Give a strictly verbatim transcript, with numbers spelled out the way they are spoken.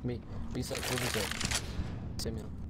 Mi, mi sa, co vous êtes? C'est bien.